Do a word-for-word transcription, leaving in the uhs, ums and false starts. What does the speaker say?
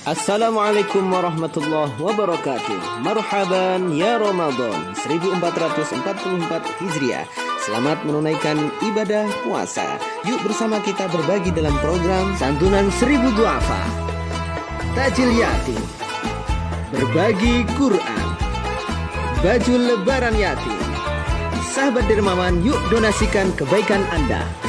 Assalamualaikum warahmatullahi wabarakatuh. Marhaban ya Ramadan seribu empat ratus empat puluh empat Hijriah. Selamat menunaikan ibadah puasa. Yuk bersama kita berbagi dalam program Santunan Seribu Duafa, Takjil Yatim, Berbagi Quran, Baju Lebaran Yatim. Sahabat dermawan, yuk donasikan kebaikan Anda.